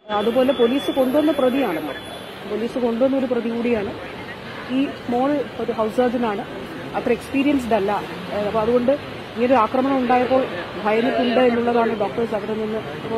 അതുപോലെ പോലീസ് കൊണ്ടുവന്ന പ്രതിയാണല്ലോ, പോലീസ് കൊണ്ടുവന്ന ഒരു പ്രതി കൂടിയാണ്. ഈ സ്മോൾ ഒരു ഹൗസ് സർജനാണ്, അത്ര എക്സ്പീരിയൻസ്ഡ് അല്ല. അപ്പോൾ അതുകൊണ്ട് ഇങ്ങനൊരു ആക്രമണം ഉണ്ടായപ്പോൾ ഭയന്നിട്ടുണ്ട് എന്നുള്ളതാണ് ഡോക്ടേഴ്സ് അവിടെ നിന്ന്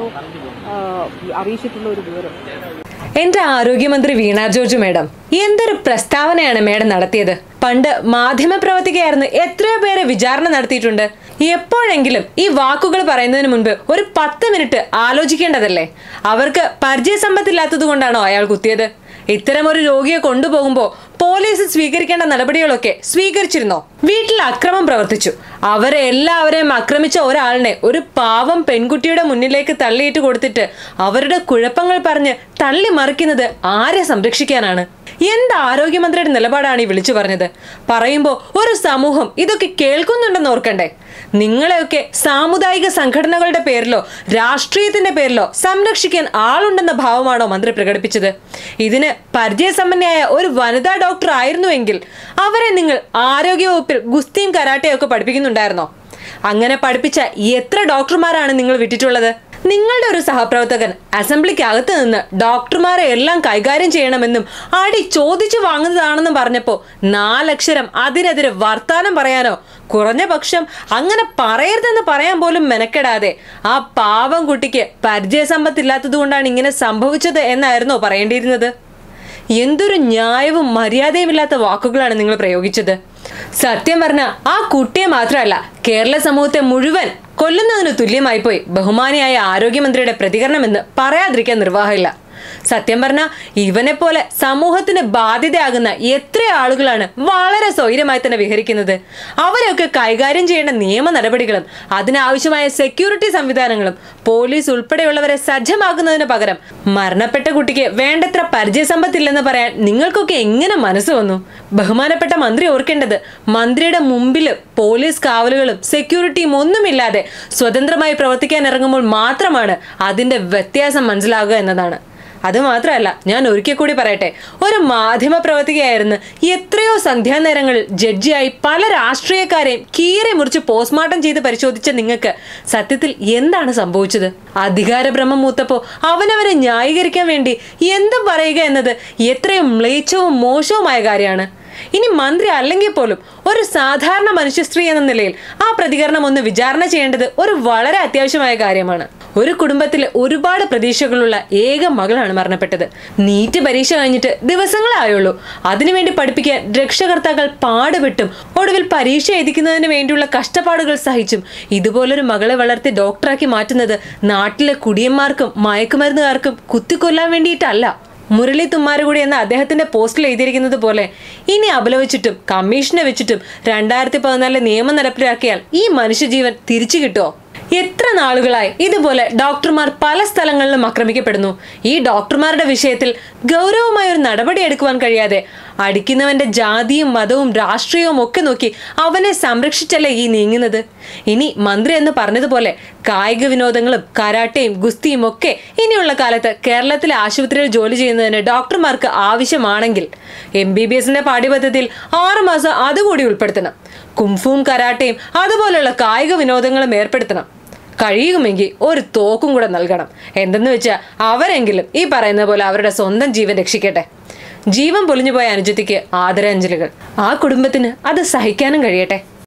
അറിയിച്ചിട്ടുള്ള ഒരു വിവരം. എന്റെ ആരോഗ്യമന്ത്രി വീണ ജോർജ് മേഡം എന്തൊരു പ്രസ്താവനയാണ് മേഡം നടത്തിയത്. പണ്ട് മാധ്യമപ്രവർത്തകയായിരുന്നു എത്രയോ പേരെ വിചാരണ നടത്തിയിട്ടുണ്ട്. എപ്പോഴെങ്കിലും ഈ വാക്കുകൾ പറയുന്നതിന് മുൻപ് ഒരു 10 മിനിറ്റ് ആലോചിക്കേണ്ടതല്ലേ? അവർക്ക് പരിചയസമ്പത്തില്ലാത്തത് കൊണ്ടാണോ അയാൾ കുത്തിയത്? ഇത്തരമൊരു രോഗിയെ കൊണ്ടുപോകുമ്പോൾ പോലീസ് സ്വീകരിക്കേണ്ട നടപടികളൊക്കെ സ്വീകരിച്ചിരുന്നോ? വീട്ടിൽ അക്രമം പ്രവർത്തിച്ചു, അവരെ എല്ലാവരെയും ആക്രമിച്ച ഒരാളിനെ ഒരു പാവം പെൺകുട്ടിയുടെ മുന്നിലേക്ക് തള്ളിയിട്ട് കൊടുത്തിട്ട് അവരുടെ കുഴപ്പങ്ങൾ പറഞ്ഞ് തള്ളി മറിക്കുന്നത് ആരെ സംരക്ഷിക്കാനാണ്? എന്ത് ആരോഗ്യമന്ത്രിയുടെ നിലപാടാണ് ഈ വിളിച്ചു പറഞ്ഞത്? പറയുമ്പോൾ ഒരു സമൂഹം ഇതൊക്കെ കേൾക്കുന്നുണ്ടെന്ന് ഓർക്കണ്ടേ? നിങ്ങളെയൊക്കെ സാമുദായിക സംഘടനകളുടെ പേരിലോ രാഷ്ട്രീയത്തിന്റെ പേരിലോ സംരക്ഷിക്കാൻ ആളുണ്ടെന്ന ഭാവമാണോ മന്ത്രി പ്രകടിപ്പിച്ചത്? ഇതിന് പരിചയസമ്പന്നയായ ഒരു വനിതാ ഡോക്ടർ ആയിരുന്നുവെങ്കിൽ അവരെ നിങ്ങൾ ആരോഗ്യവകുപ്പിൽ ഗുസ്തിയും കരാട്ടയും ഒക്കെ പഠിപ്പിക്കുന്നുണ്ടായിരുന്നോ? അങ്ങനെ പഠിപ്പിച്ച എത്ര ഡോക്ടർമാരാണ് നിങ്ങൾ വിട്ടിട്ടുള്ളത്? നിങ്ങളുടെ ഒരു സഹപ്രവർത്തകൻ അസംബ്ലിക്കകത്ത് നിന്ന് ഡോക്ടർമാരെ എല്ലാം കൈകാര്യം ചെയ്യണമെന്നും അടി ചോദിച്ചു വാങ്ങുന്നതാണെന്നും പറഞ്ഞപ്പോൾ 4 അക്ഷരം അതിനെതിരെ വർത്താനം പറയാനോ, കുറഞ്ഞ പക്ഷം അങ്ങനെ പറയരുതെന്ന് പറയാൻ പോലും മെനക്കെടാതെ ആ പാവം കുട്ടിക്ക് പരിചയസമ്പത്തില്ലാത്തത് കൊണ്ടാണ് ഇങ്ങനെ സംഭവിച്ചത് എന്നായിരുന്നോ പറയേണ്ടിയിരുന്നത്? എന്തൊരു ന്യായവും മര്യാദയുമില്ലാത്ത വാക്കുകളാണ് നിങ്ങൾ പ്രയോഗിച്ചത്. സത്യം പറഞ്ഞ ആ കുട്ടിയെ മാത്രമല്ല, കേരള സമൂഹത്തെ മുഴുവൻ കൊല്ലുന്നതിന് തുല്യമായി പോയി ബഹുമാനിയായ ആരോഗ്യമന്ത്രിയുടെ പ്രതികരണമെന്ന് പറയാതിരിക്കാൻ നിർവാഹമില്ല. സത്യം പറഞ്ഞാൽ ഇവനെ പോലെ സമൂഹത്തിന് ബാധ്യതയാകുന്ന എത്ര ആളുകളാണ് വളരെ സ്വൈര്യമായി തന്നെ വിഹരിക്കുന്നത്. അവരെയൊക്കെ കൈകാര്യം ചെയ്യേണ്ട നിയമ നടപടികളും അതിനാവശ്യമായ സെക്യൂരിറ്റി സംവിധാനങ്ങളും പോലീസ് ഉൾപ്പെടെയുള്ളവരെ സജ്ജമാക്കുന്നതിന് പകരം മരണപ്പെട്ട കുട്ടിക്ക് വേണ്ടത്ര പരിചയസമ്പത്തില്ലെന്ന് പറയാൻ നിങ്ങൾക്കൊക്കെ എങ്ങനെ മനസ്സ് വന്നു? ബഹുമാനപ്പെട്ട മന്ത്രി ഓർക്കേണ്ടത്, മന്ത്രിയുടെ മുമ്പിൽ പോലീസ് കാവലുകളും സെക്യൂരിറ്റിയും ഒന്നുമില്ലാതെ സ്വതന്ത്രമായി പ്രവർത്തിക്കാൻ ഇറങ്ങുമ്പോൾ മാത്രമാണ് അതിന്റെ വ്യത്യാസം മനസ്സിലാകുക എന്നതാണ്. അതുമാത്രമല്ല, ഞാൻ ഒരിക്കൽ കൂടി പറയട്ടെ, ഒരു മാധ്യമ പ്രവർത്തകയായിരുന്നു എത്രയോ സന്ധ്യാനേരങ്ങളിൽ ജഡ്ജിയായി പല രാഷ്ട്രീയക്കാരെയും കീറി മുറിച്ച് പോസ്റ്റ്മോർട്ടം ചെയ്ത് പരിശോധിച്ച നിങ്ങൾക്ക് സത്യത്തിൽ എന്താണ് സംഭവിച്ചത്? അധികാരഭ്രമം മൂത്തപ്പോൾ അവനവരെ ന്യായീകരിക്കാൻ വേണ്ടി എന്തും പറയുക എന്നത് എത്രയും മ്ലേച്ഛവും മോശവുമായ കാര്യമാണ്. ഇനി മന്ത്രി അല്ലെങ്കിൽ പോലും ഒരു സാധാരണ മനുഷ്യ സ്ത്രീ എന്ന നിലയിൽ ആ പ്രതികരണം ഒന്ന് വിചാരണ ചെയ്യേണ്ടത് ഒരു വളരെ അത്യാവശ്യമായ കാര്യമാണ്. ഒരു കുടുംബത്തിൽ ഒരുപാട് പ്രതീക്ഷകളുള്ള ഏക മകളാണ് മരണപ്പെട്ടത്. നീറ്റ് പരീക്ഷ കഴിഞ്ഞിട്ട് ദിവസങ്ങളായുള്ളൂ. അതിനുവേണ്ടി പഠിപ്പിക്കാൻ രക്ഷകർത്താക്കൾ പാടുപെട്ടും ഒടുവിൽ പരീക്ഷ എഴുതിക്കുന്നതിന് വേണ്ടിയുള്ള കഷ്ടപ്പാടുകൾ സഹിച്ചും ഇതുപോലൊരു മകളെ വളർത്തി ഡോക്ടറാക്കി മാറ്റുന്നത് നാട്ടിലെ കുടിയന്മാർക്കും മയക്കുമരുന്നുകാർക്കും കുത്തിക്കൊല്ലാൻ വേണ്ടിയിട്ടല്ല. മുരളി തുമ്മാരുകൂടി എന്ന അദ്ദേഹത്തിന്റെ പോസ്റ്റിൽ എഴുതിയിരിക്കുന്നത് പോലെ ഇനി അപലപിച്ചിട്ടും കമ്മീഷനെ വെച്ചിട്ടും 2014 നിയമം നടപ്പിലാക്കിയാൽ ഈ മനുഷ്യജീവൻ തിരിച്ചു കിട്ടുമോ? എത്ര നാളുകളായി ഇതുപോലെ ഡോക്ടർമാർ പല സ്ഥലങ്ങളിലും ആക്രമിക്കപ്പെടുന്നു. ഈ ഡോക്ടർമാരുടെ വിഷയത്തിൽ ഗൗരവമായ ഒരു നടപടി എടുക്കുവാൻ കഴിയാതെ അടിക്കുന്നവന്റെ ജാതിയും മതവും രാഷ്ട്രീയവും ഒക്കെ നോക്കി അവനെ സംരക്ഷിച്ചല്ലേ ഈ നീങ്ങുന്നത്. ഇനി മന്ത്രി എന്ന് പറഞ്ഞതുപോലെ കായിക വിനോദങ്ങളും കരാട്ടയും ഗുസ്തിയും ഒക്കെ ഇനിയുള്ള കാലത്ത് കേരളത്തിലെ ആശുപത്രിയിൽ ജോലി ചെയ്യുന്നതിന് ഡോക്ടർമാർക്ക് ആവശ്യമാണെങ്കിൽ MBBSന്റെ പാഠ്യപദ്ധതിയിൽ 6 മാസം അതുകൂടി ഉൾപ്പെടുത്തണം. കുംഫുവും കരാട്ടയും അതുപോലെയുള്ള കായിക വിനോദങ്ങളും ഏർപ്പെടുത്തണം. കഴിയുമെങ്കിൽ ഒരു തോക്കും കൂടെ നൽകണം. എന്തെന്ന് വെച്ചാൽ അവരെങ്കിലും ഈ പറയുന്ന പോലെ അവരുടെ സ്വന്തം ജീവൻ രക്ഷിക്കട്ടെ. ജീവൻ പൊലിഞ്ഞുപോയ അനുജത്തിക്ക് ആദരാഞ്ജലികൾ. ആ കുടുംബത്തിന് അത് സഹിക്കാനും കഴിയട്ടെ.